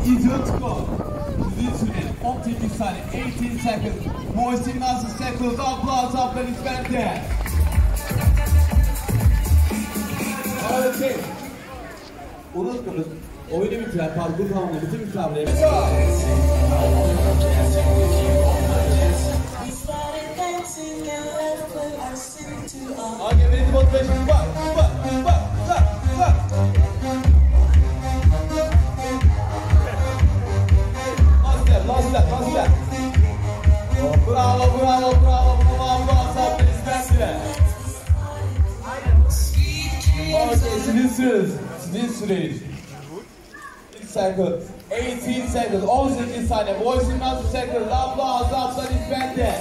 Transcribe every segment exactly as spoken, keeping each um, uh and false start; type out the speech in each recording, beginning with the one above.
İzot skor. Sizin süre on sekiz saniye, on sekiz seconds. Muhsin Nasır seconds, applause ablanız bende. Evet. Unuttunuz. Oyunu bitiren, parkur tamamlayan bütün müsaadeye. Okay, ready motivation. Bak, bak, bak, bak, bak. Last step, last step, last step. Oh, bravo, bravo, bravo, bravo, bravo. Respect. Okay, sizin süreniz, sizin süreniz. Seconds, eighteen seconds, on sekiz saniye. Muhsin Nasır seconds, applause, applause bende.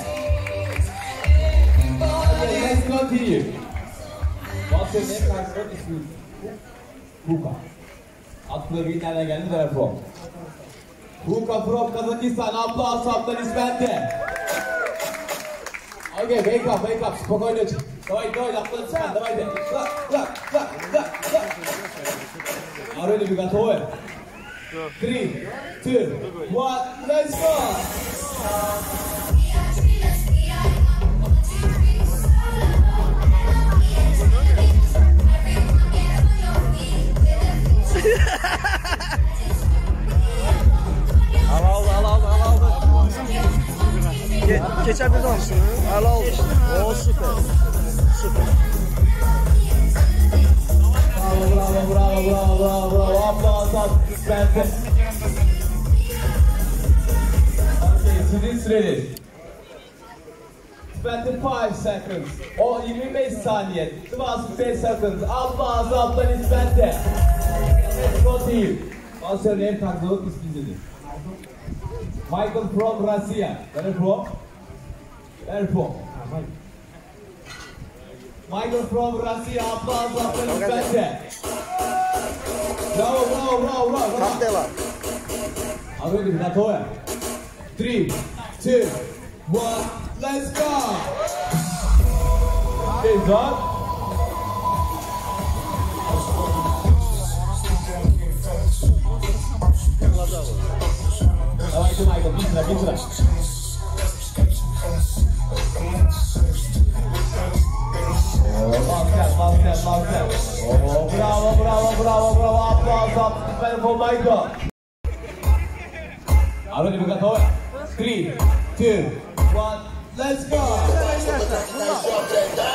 Okay, let's continue. What's your name? What is your Huka. Atlı bir nereden geldi? Where from? Huka from Kazakistan. Applause, applause bende. Okay, wake up, wake up. Spokojnie. Dawaj, dawaj, applause bende. Dawaj, dawaj. Lak, lak, lak, lak, lak. Are you ready? Gotowe? Three, two, one, let's go! Al aldı, al aldı, al aldı. Ge geçen bir zaman al aldı. Oo süper. Süper. Bravo, bravo, bravo, bravo, bravo. Applause, applause bende. Okay, sizin süreniz. twenty-five seconds. O yirmi beş saniye. twenty-five seconds. Applause, applause bende. Let's continue. What's your name? Takılılık isminiz. Michael from Russia. Where from? Where from? Michael from Russia. Applause, applause bende. Bravo, bravo, bravo, bravo. Tam devam. Are you ready? Three, two, one, let's go! Is up. Давай, ты, Майкл, быстро, быстро. Last step, last step, last step. Oh, bravo, bravo, bravo, bravo. Applause, applause for Michael. Are you ready? Three, two, one, let's go!